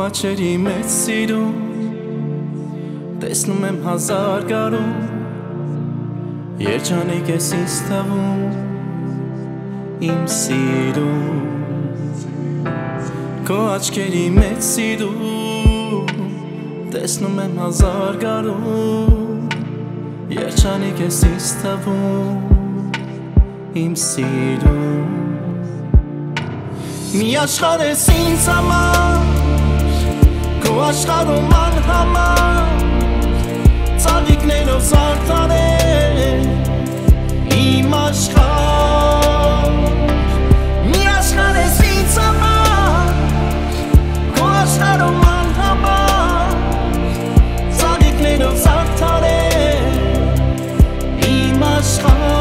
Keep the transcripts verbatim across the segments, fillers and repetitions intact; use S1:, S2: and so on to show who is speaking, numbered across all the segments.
S1: աչերի մեջ սիրում տեսնում եմ հազար գարուն երջանիկ ես ինձ թվում իմ սիրում Քո աչքերի մեջ սիրում տեսնում եմ հազար գարուն երջանիկ ես ինձ թվում իմ սիրում Մի աշխարհ ես ինձ համար Քո աշխարհում անհամար Ծաղիկներով զարդարել Իմ աշխարհ Մի աշխարհ ես ինձ համար Քո աշխարհում անհամար Ծաղիկներով զարդարել Իմ աշխարհ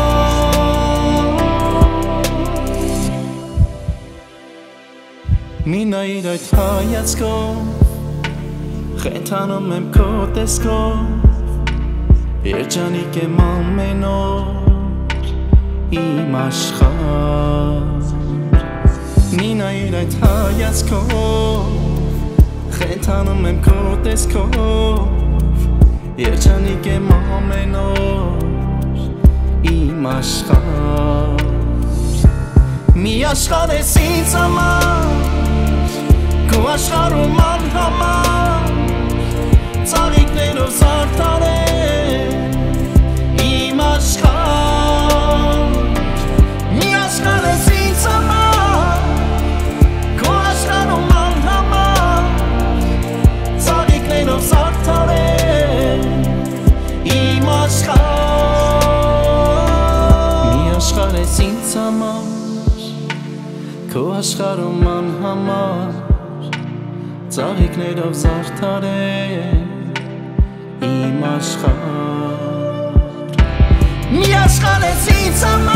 S1: Մի նայիր այդ հայացքով Խենթանում եմ քո տեսքով Երջանիկ եմ ամեն օր Իմ աշխարհ Մի նայիր այդ հայացքով Խենթանում եմ քո տեսքով Երջանիկ եմ ամեն օր Իմ աշխարհ Մի աշխարհ ես ինձ համար Քո աշխարհում անհամար Ծաղիկներով զարդարել Իմ աշխարհ Մի աշխարհ ես ինձ համար Քո աշխարհում անհամար Ծաղիկներով զարդարել Իմ աշխարհ Մի աշխարհ ես ինձ համար Քո աշխարհում անհամար Ծաղիկներով զարդարել Իմ աշխարհ Մի աշխարհ ես ինձ համար